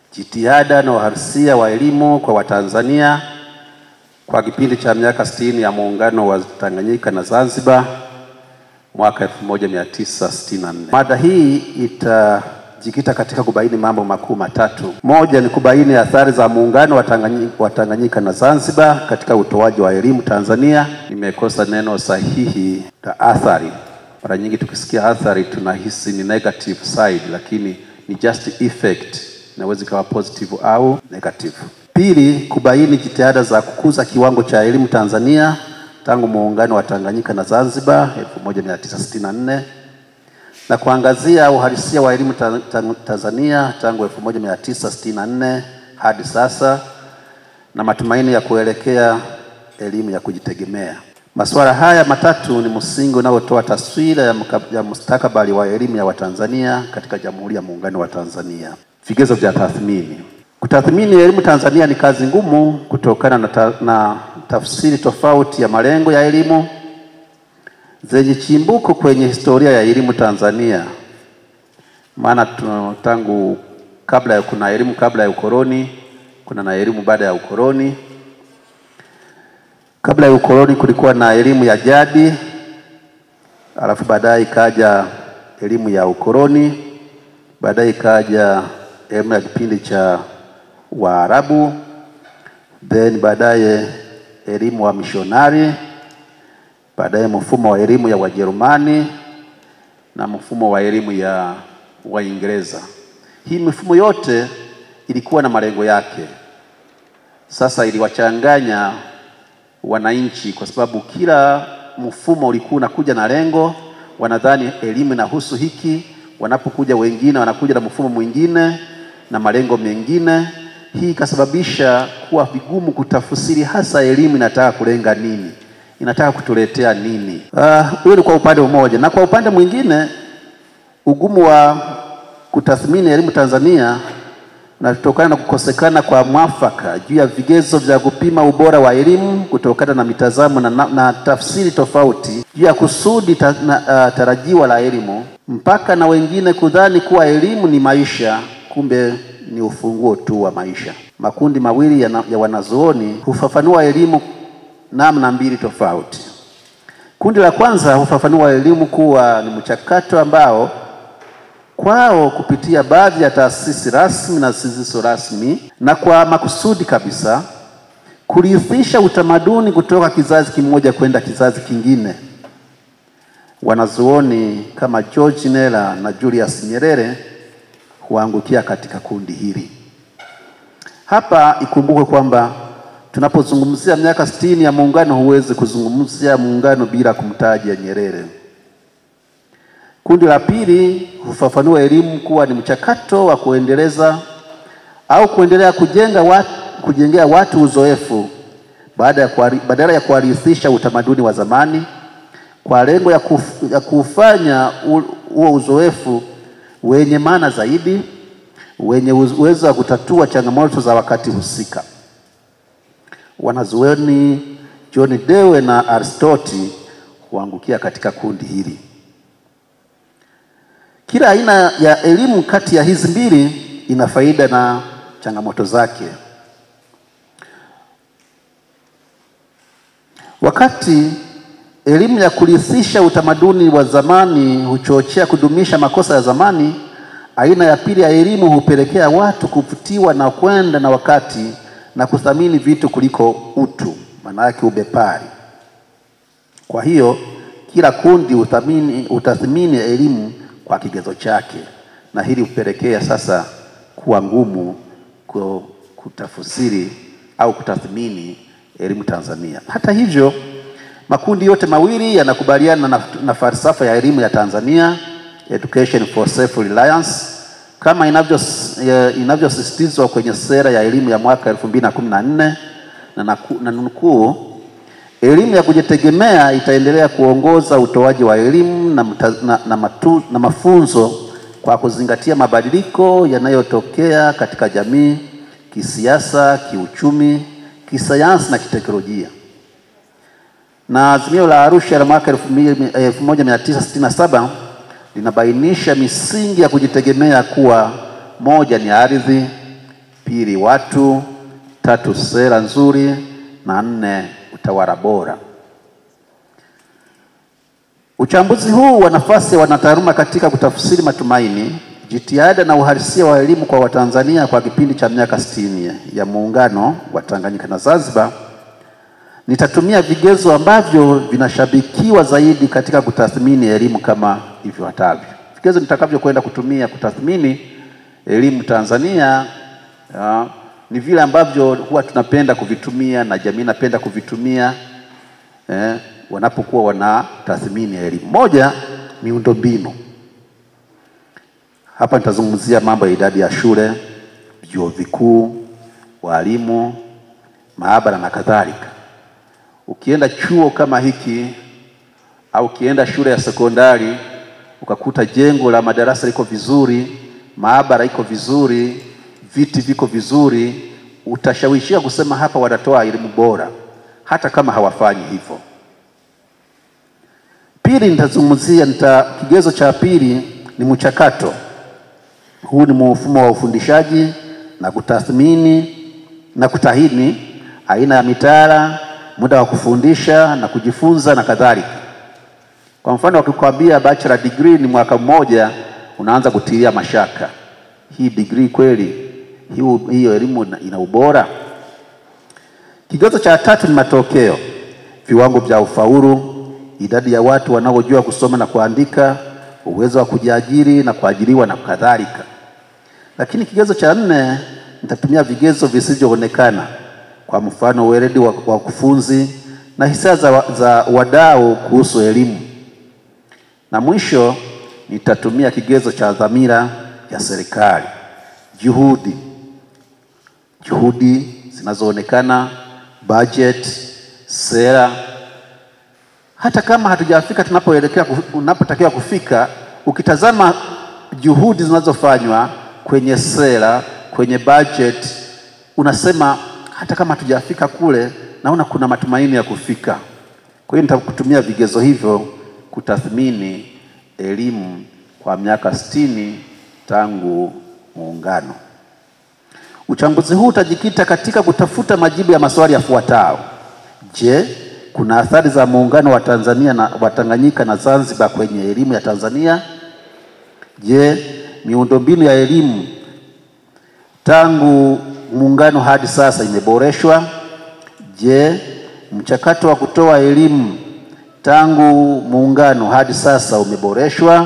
jitihada na uhalisia wa elimu kwa Watanzania kwa kipindi cha miaka 60 ya muungano wa Tanganyika na Zanzibar mwaka 1964. Mada hii itajikita katika kubaini mambo makuu matatu. Moja ni kubaini athari za muungano wa Tanganyika na Zanzibar katika utoaji wa elimu Tanzania. Nimekosa neno sahihi la athari. Mara nyingi tukisikia athari tunahisi ni negative side, lakini ni just effect. Inaweza kuwa positive au negative. Pili, kubaini jitihada za kukuza kiwango cha elimu Tanzania tangu muungano wa Tanganyika na Zanzibar 1964 na kuangazia uhalisia wa elimu Tanzania tangu 1964 hadi sasa na matumaini ya kuelekea elimu ya kujitegemea. Masuala haya matatu ni msingi unaotoa taswira ya mustakabali wa elimu ya Watanzania katika Jamhuri ya Muungano wa Tanzania. Vigezo vya tathmini. Kutathmini elimu Tanzania ni kazi ngumu kutokana na tafsiri tofauti ya malengo ya elimu zenye chimbuko kwenye historia ya elimu Tanzania. Maana tangu kuna elimu kabla ya ukoloni, kuna na elimu baada ya ukoloni. Kabla ya ukoloni kulikuwa na elimu ya jadi, alafu baadaye ikaja elimu ya ukoloni, baadaye ikaja elimu ya kipindi cha Waarabu, then baadaye elimu wa mishonari, baadaye mfumo wa elimu ya Wajerumani na mfumo wa elimu ya Waingereza. Hii mifumo yote ilikuwa na malengo yake. Sasa iliwachanganya wananchi kwa sababu kila mfumo ulikuwa unakuja na lengo, wanadhani elimu inahusu hiki, wanapokuja wengine wanakuja na mfumo mwingine na malengo mengine. Hii ikasababisha kuwa vigumu kutafsiri hasa elimu inataka kulenga nini, inataka kutuletea nini. Hiyo ni kwa upande mmoja, na kwa upande mwingine ugumu wa kutathmini elimu Tanzania unatokana na kukosekana kwa mwafaka juu ya vigezo vya kupima ubora wa elimu kutokana na mitazamo na tafsiri tofauti juu ya kusudi tarajiwa la elimu, mpaka na wengine kudhani kuwa elimu ni maisha, kumbe ni ufunguo tu wa maisha. Makundi mawili ya wanazuoni hufafanua elimu namna mbili tofauti. Kundi la kwanza hufafanua elimu kuwa ni mchakato ambao kwao kupitia baadhi ya taasisi rasmi na zisizo rasmi na kwa makusudi kabisa kurithisha utamaduni kutoka kizazi kimoja kwenda kizazi kingine. Wanazuoni kama George Nella na Julius Nyerere huangukia katika kundi hili. Hapa ikumbukwe kwamba tunapozungumzia miaka 60 ya muungano huwezi kuzungumzia muungano bila kumtaja Nyerere. Kundi la pili hufafanua elimu kuwa ni mchakato wa kuendeleza au kuendelea kujengea watu uzoefu badala ya kuwarithisha utamaduni wa zamani, kwa lengo ya kufanya huo uzoefu wenye maana zaidi, wenye uwezo wa kutatua changamoto za wakati husika. Wanazuoni John Dewey na Aristotle huangukia katika kundi hili. Kila aina ya elimu kati ya hizi mbili ina faida na changamoto zake. Wakati elimu ya kurithisha utamaduni wa zamani huchochea kudumisha makosa ya zamani, aina ya pili ya elimu hupelekea watu kuvutiwa na kwenda na wakati na kuthamini vitu kuliko utu, maana yake ubepari. Kwa hiyo kila kundi utathmini elimu kwa kigezo chake, na hili hupelekea sasa kuwa ngumu kutafsiri au kutathmini elimu Tanzania. Hata hivyo, makundi yote mawili yanakubaliana na falsafa ya elimu ya Tanzania, Education for Self-Reliance, kama inavyosisitizwa kwenye sera ya elimu ya mwaka 2014 na nukuu, elimu ya kujitegemea itaendelea kuongoza utoaji wa elimu na mafunzo kwa kuzingatia mabadiliko yanayotokea katika jamii, kisiasa, kiuchumi, kisayansi na kiteknolojia. Na azimio la Arusha la mwaka 1967 linabainisha misingi ya kujitegemea kuwa: moja ni ardhi, pili watu, tatu sera nzuri, na nne utawala bora. Uchambuzi huu wa nafasi ya wanataaluma katika kutafsiri matumaini, jitihada na uhalisia wa elimu kwa Watanzania kwa kipindi cha miaka 60 ya muungano wa Tanganyika na Zanzibar, nitatumia vigezo ambavyo vinashabikiwa zaidi katika kutathmini elimu kama ifuatavyo. Vigezo nitakavyokwenda kutumia kutathmini elimu Tanzania ni vile ambavyo huwa tunapenda kuvitumia na jamii inapenda kuvitumia wanapokuwa wanatathmini elimu. Moja, miundombinu. Hapa nitazungumzia mambo ya idadi ya shule, vyuo vikuu, walimu, maabara na kadhalika. Ukienda chuo kama hiki au ukienda shule ya sekondari ukakuta jengo la madarasa liko vizuri, maabara iko vizuri, viti viko vizuri, utashawishika kusema hapa wanatoa elimu bora hata kama hawafanyi hivyo. Pili, kigezo cha pili ni mchakato. Huu ni mfumo wa ufundishaji na kutathmini na kutahini aina ya mitaala, muda wa kufundisha na kujifunza na kadhalika. Kwa mfano, wakikwambia bachelor degree ni mwaka mmoja, unaanza kutilia mashaka. Hii degree kweli, hiyo elimu ina ubora? Kigezo cha tatu ni matokeo, viwango vya ufaulu, idadi ya watu wanaojua kusoma na kuandika, uwezo wa kujiajiri na kuajiriwa na kadhalika. Lakini kigezo cha nne nitatumia vigezo visivyoonekana, kwa mfano weledi wa wakufunzi na hisia za wadau kuhusu elimu. Na mwisho nitatumia kigezo cha dhamira ya serikali, juhudi zinazoonekana, budget, sera. Hata kama hatujafika tunapotakiwa kufika, ukitazama juhudi zinazofanywa kwenye sera, kwenye budget, unasema hata kama hatujafika kule, naona kuna matumaini ya kufika. Kwa hiyo nitakutumia vigezo hivyo kutathmini elimu kwa miaka 60 tangu muungano. Uchambuzi huu utajikita katika kutafuta majibu ya maswali yafuatayo. Je, kuna athari za muungano wa Tanganyika na Zanzibar kwenye elimu ya Tanzania? Je, miundombinu ya elimu tangu muungano hadi sasa imeboreshwa? Je, mchakato wa kutoa elimu tangu muungano hadi sasa umeboreshwa?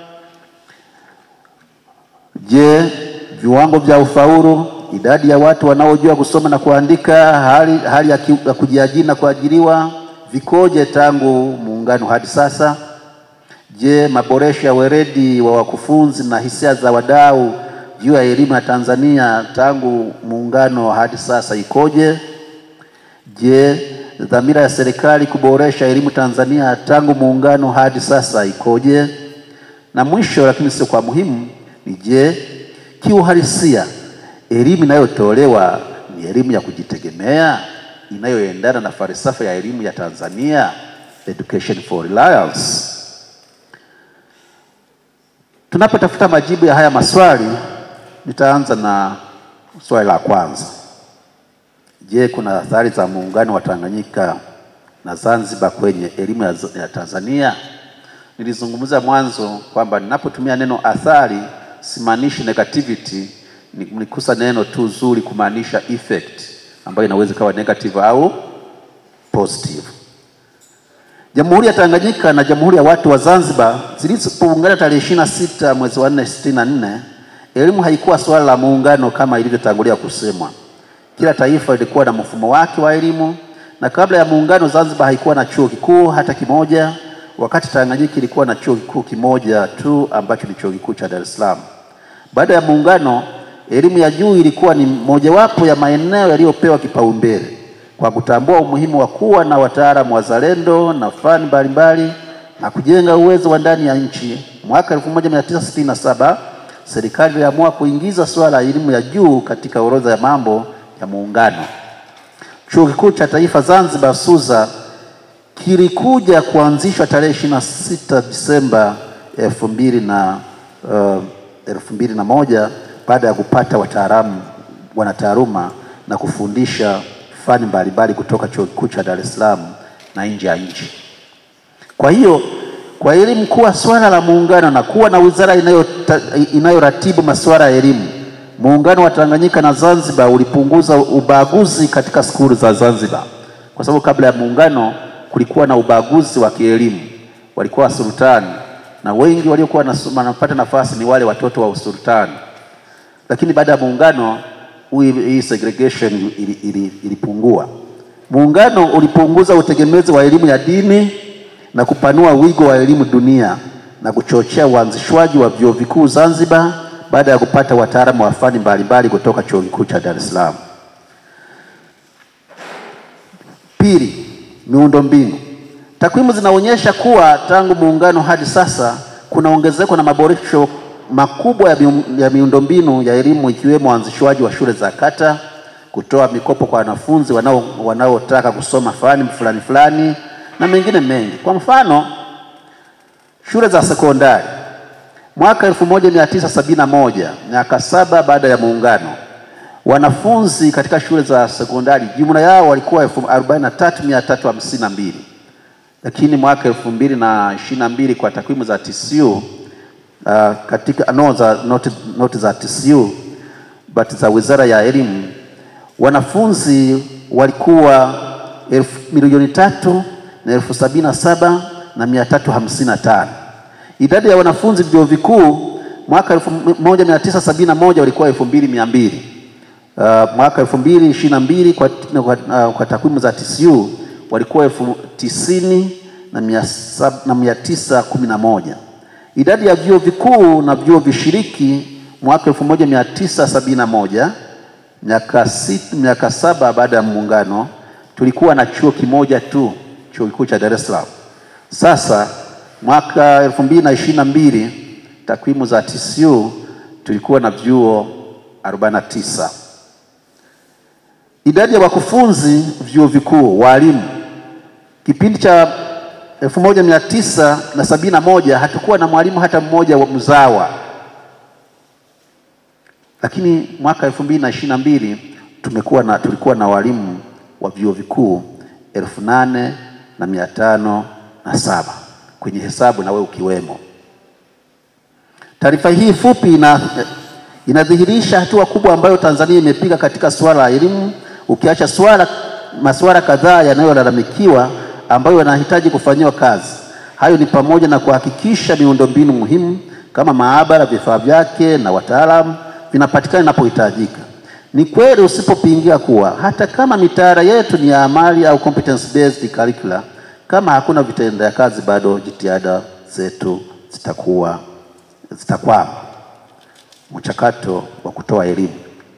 Je, viwango vya ufaulu, idadi ya watu wanaojua kusoma na kuandika, hali ya kujiajiri na kuajiriwa vikoje tangu muungano hadi sasa? Je, maboresho ya weledi wa wakufunzi na hisia za wadau juu ya elimu ya Tanzania tangu muungano hadi sasa ikoje? Je, dhamira ya serikali kuboresha elimu Tanzania tangu muungano hadi sasa ikoje? Na mwisho lakini sio kwa muhimu ni je, kiuhalisia elimu inayotolewa ni elimu ya kujitegemea inayoendana na falsafa ya elimu ya Tanzania, education for reliance? Tunapotafuta majibu ya haya maswali, nitaanza na swali la kwanza. Je, kuna athari za muungano wa Tanganyika na Zanzibar kwenye elimu ya Tanzania? Nilizungumza mwanzo kwamba ninapotumia neno athari simaanishi negativity, nikusa neno tu zuri kumaanisha effect ambayo inaweza kuwa negative au positive. Jamhuri ya Tanganyika na Jamhuri ya Watu wa Zanzibar zilipoungana tarehe 26 mwezi wa 4 64, elimu haikuwa swala la muungano kama ilivyotangulia kusemwa. Kila taifa lilikuwa na mfumo wake wa elimu, na kabla ya muungano Zanzibar haikuwa na chuo kikuu hata kimoja, wakati Tanganyika ilikuwa na chuo kikuu kimoja tu ambacho ni chuo kikuu cha Dar es Salaam. Baada ya muungano, elimu ya juu ilikuwa ni mojawapo ya maeneo yaliyopewa kipaumbele kwa kutambua umuhimu wa kuwa na wataalamu wazalendo na fani mbalimbali na kujenga uwezo wa ndani ya nchi. Mwaka 1967 serikali iliamua kuingiza swala la elimu ya juu katika orodha ya mambo ya muungano. Chuo Kikuu cha Taifa Zanzibar SUZA kilikuja kuanzishwa tarehe 26 Disemba 2001 baada ya kupata wataalamu wanataaluma na kufundisha fani mbalimbali kutoka Chuo Kikuu cha Dar es Salaam na nje ya nchi. Kwa hiyo kwa elimu kuwa swala la muungano na kuwa na wizara inayoratibu masuala ya elimu, muungano wa Tanganyika na Zanzibar ulipunguza ubaguzi katika skuli za Zanzibar. Kwa sababu kabla ya muungano kulikuwa na ubaguzi wa kielimu, walikuwa sultani na wengi waliokuwa wanapata nafasi ni wale watoto wa usultani. Lakini baada ya muungano hii segregation ilipungua. Muungano ulipunguza utegemezi wa elimu ya dini na kupanua wigo wa elimu dunia na kuchochea uanzishwaji wa vyuo vikuu Zanzibar baada ya kupata wataalamu wa fani mbalimbali kutoka Chuo Kikuu cha Dar es Salaam. Pili, miundombinu. Takwimu zinaonyesha kuwa tangu muungano hadi sasa kuna ongezeko na maboresho makubwa ya miundombinu ya elimu, ikiwemo uanzishwaji wa shule za kata, kutoa mikopo kwa wanafunzi wanaotaka kusoma fani fulani na mengine mengi. Kwa mfano, shule za sekondari mwaka 1971, miaka 7 baada ya muungano, wanafunzi katika shule za sekondari jumla yao walikuwa 43,352. Lakini mwaka 2022 kwa takwimu za TCU katika noti za TCU but za Wizara ya Elimu, wanafunzi walikuwa 3,077,355. Idadi ya wanafunzi vyuo vikuu mwaka 1971 walikuwa 2,200. Mwaka 2022 kwa takwimu za TCU walikuwa 90,911. Idadi ya vyuo vikuu na vyuo vishiriki mwaka 1971, miaka 7 baada ya muungano, tulikuwa na chuo kimoja tu, Chuo Kikuu cha Dar es Salaam. Sasa mwaka 2022 takwimu za TCU tulikuwa na vyuo 49. Idadi ya wakufunzi vyuo vikuu, walimu, kipindi cha 1971 hatakuwa na mwalimu hata mmoja wa mzawa. Lakini mwaka 2022 tulikuwa na walimu wa vyuo vikuu 8,507 kwenye hesabu na wewe ukiwemo. Taarifa hii fupi inadhihirisha hatua kubwa ambayo Tanzania imepiga katika swala la elimu, ukiacha masuala kadhaa yanayolalamikiwa ambayo yanahitaji kufanyiwa kazi. Hayo ni pamoja na kuhakikisha miundombinu muhimu kama maabara, vifaa vyake na wataalamu vinapatikana inapohitajika. Ni kweli usipopingia kuwa hata kama mitaala yetu ni ya amali au competence based curricula, kama hakuna vitendea kazi bado jitihada zetu zitakwama mchakato wa kutoa elimu.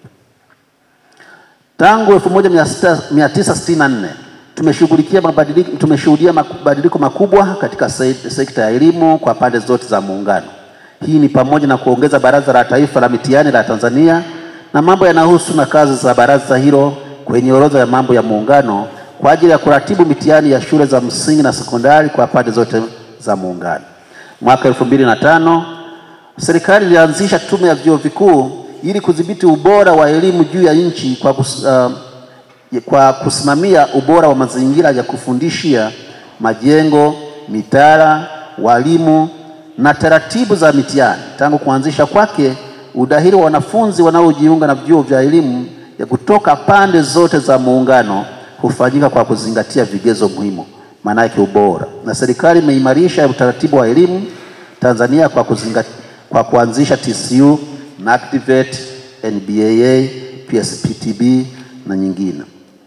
Tangu 1964 tumeshuhudia mabadiliko makubwa katika sekta ya elimu kwa pande zote za muungano. Hii ni pamoja na kuongeza Baraza la Taifa la Mitihani la Tanzania na mambo yanayohusu na kazi za baraza hilo kwenye orodha ya mambo ya muungano kwa ajili ya kuratibu mitihani ya shule za msingi na sekondari kwa pande zote za muungano. Mwaka 2005 serikali ilianzisha tume ya vyuo vikuu ili kudhibiti ubora wa elimu juu ya nchi kwa kusimamia ubora wa mazingira ya kufundishia, majengo, mitaala, walimu na taratibu za mitihani. Tangu kuanzisha kwake, udahili wa wanafunzi wanaojiunga na vyuo vya elimu ya kutoka pande zote za muungano hufanyika kwa kuzingatia vigezo muhimu, maana yake ubora. Na serikali imeimarisha utaratibu wa elimu Tanzania kwa kuanzisha TCU, NACTVET, NBAA, PSPTB na nyingine.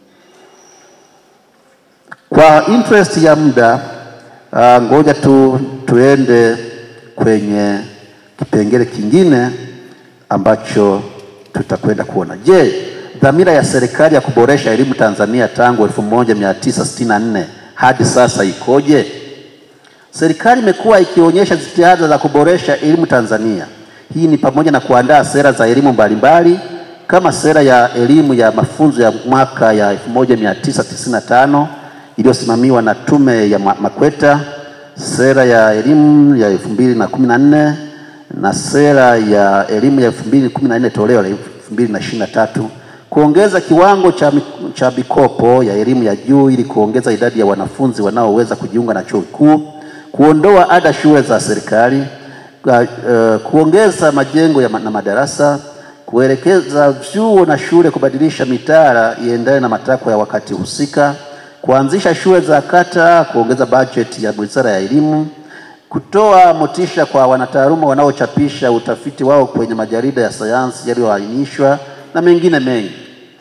Kwa interest ya muda, ngoja tuende kwenye kipengele kingine ambacho tutakwenda kuona. Je, dhamira ya serikali ya kuboresha elimu Tanzania tangu 1964 hadi sasa ikoje? Serikali imekuwa ikionyesha jitihada za kuboresha elimu Tanzania. Hii ni pamoja na kuandaa sera za elimu mbalimbali kama sera ya elimu ya mafunzo ya mwaka ya 1995 iliyosimamiwa na Tume ya Makweta, sera ya elimu ya 2014 na sera ya elimu ya 2014 toleo la 2023 kuongeza kiwango cha mikopo ya elimu ya juu ili kuongeza idadi ya wanafunzi wanaoweza kujiunga na chuo kikuu, kuondoa ada shule za serikali, kuongeza majengo na madarasa, kuelekeza vyuo na shule kubadilisha mitaala iendane na matakwa ya wakati husika, kuanzisha shule za kata, kuongeza bajeti ya Wizara ya Elimu, kutoa motisha kwa wanataaluma wanaochapisha utafiti wao kwenye majarida ya sayansi yaliyoainishwa na mengine mengi.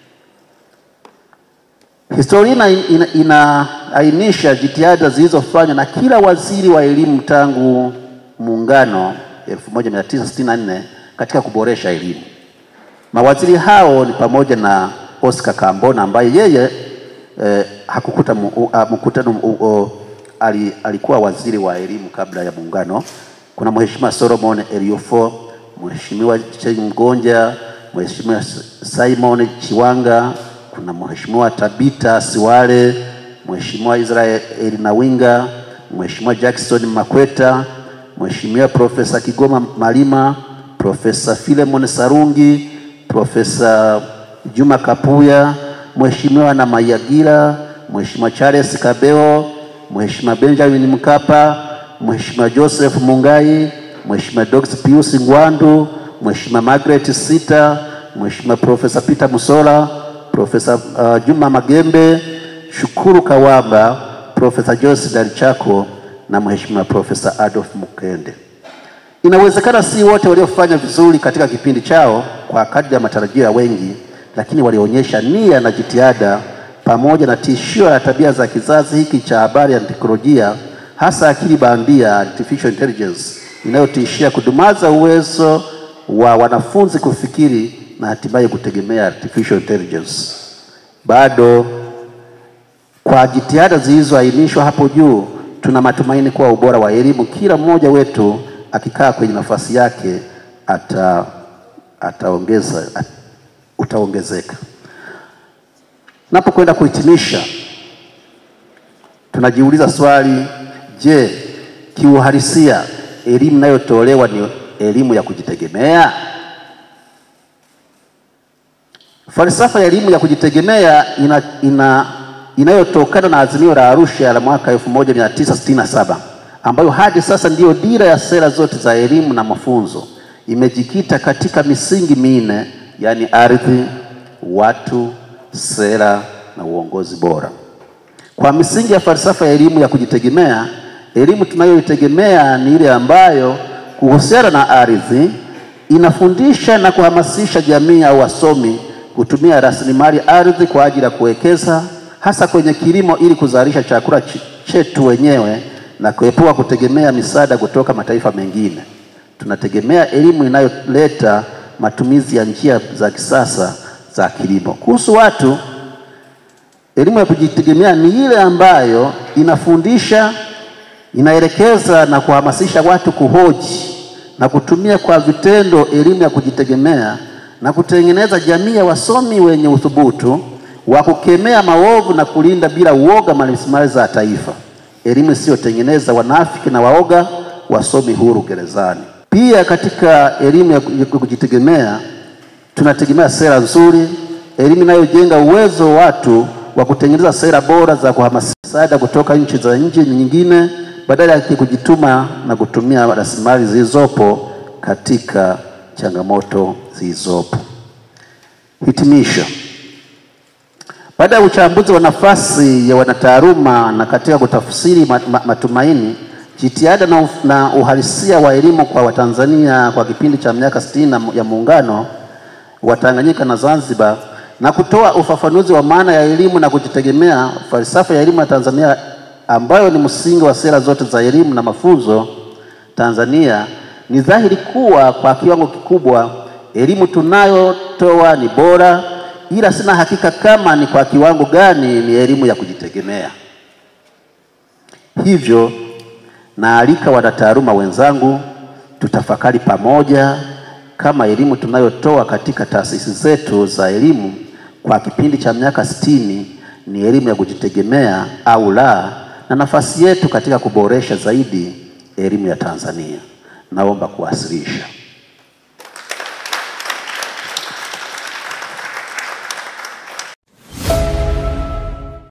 Historia inaainisha jitihada zilizofanywa na kila waziri wa elimu tangu muungano 1964 katika kuboresha elimu. Mawaziri hao ni pamoja na Oscar Kambona ambaye yeye hakukuta mkutano, alikuwa waziri wa elimu kabla ya muungano. Kuna Mheshimiwa Solomon Eliofo, Mheshimiwa Cheng Mgonja, Mheshimiwa Simon Chiwanga, kuna Mheshimiwa Tabita Siwale, Mheshimiwa Israel Nawinga, Mheshimiwa Jackson Makweta, Mheshimiwa Profesa Kigoma Malima, Profesa Philemon Sarungi, Profesa Juma Kapuya, Mheshimiwa Namayagira, Mheshimiwa Charles Kabeo, Mheshimiwa Benjamin Mkapa, Mheshimiwa Joseph Mungai, Mheshimiwa Dr. Pius Ngwandu, Mheshimiwa Margaret Sita, Mheshimiwa Profesa Peter Musola, Profesa Juma Magembe, Shukuru Kawamba, Profesa Jose Dalichako na Mheshimiwa Profesa Adolf Mukende. Inawezekana si wote waliofanya vizuri katika kipindi chao kwa kadri ya matarajio ya wengi, lakini walionyesha nia na jitihada pamoja na tishio la tabia za kizazi hiki cha habari ya teknolojia, hasa akili bandia, artificial intelligence, inayotishia kudumaza uwezo wa wanafunzi kufikiri na hatimaye kutegemea artificial intelligence. Bado kwa jitihada zilizoainishwa hapo juu, tuna matumaini kuwa ubora wa elimu kila mmoja wetu akikaa kwenye nafasi yake utaongezeka. Napokwenda kuhitimisha, tunajiuliza swali, je, kiuhalisia elimu inayotolewa ni elimu ya kujitegemea? Falsafa ya elimu ya kujitegemea inayotokana na azimio la Arusha la mwaka 1967, ambayo hadi sasa ndiyo dira ya sera zote za elimu na mafunzo, imejikita katika misingi minne, yani ardhi, watu, sera na uongozi bora. Kwa misingi ya falsafa ya elimu ya kujitegemea, elimu tunayoitegemea ni ile ambayo kuhusiana na ardhi inafundisha na kuhamasisha jamii au wasomi kutumia rasilimali ardhi kwa ajili ya kuwekeza hasa kwenye kilimo ili kuzalisha chakula chetu wenyewe na kuepuka kutegemea misaada kutoka mataifa mengine. Tunategemea elimu inayoleta matumizi ya njia za kisasa za kilimo. Kuhusu watu, elimu ya kujitegemea ni ile ambayo inafundisha, inaelekeza na kuhamasisha watu kuhoji na kutumia kwa vitendo elimu ya kujitegemea na kutengeneza jamii ya wasomi wenye uthubutu wa kukemea maovu na kulinda bila uoga rasilimali za taifa. Elimu isiyotengeneza wanafiki na waoga wasomi huru gerezani. Pia katika elimu ya kujitegemea tunategemea sera nzuri, elimu inayojenga uwezo wa watu wa kutengeneza sera bora za kuhamasisha msaada kutoka nchi za nje nyingine badala ya kujituma na kutumia rasilimali zilizopo katika changamoto zilizopo. Hitimisho. Baada ya uchambuzi wa nafasi ya wanataaluma na katika kutafsiri matumaini, jitihada na uhalisia wa elimu kwa Watanzania kwa kipindi cha miaka 60 ya muungano wa Tanganyika na Zanzibar, na kutoa ufafanuzi wa maana ya elimu na kujitegemea, falsafa ya elimu ya Tanzania ambayo ni msingi wa sera zote za elimu na mafunzo Tanzania, ni dhahiri kuwa kwa kiwango kikubwa elimu tunayotoa ni bora, ila sina hakika kama ni kwa kiwango gani ni elimu ya kujitegemea. Hivyo naalika wanataaluma wenzangu tutafakari pamoja kama elimu tunayotoa katika taasisi zetu za elimu kwa kipindi cha miaka 60 ni elimu ya kujitegemea au la, na nafasi yetu katika kuboresha zaidi elimu ya Tanzania. Naomba kuwasilisha.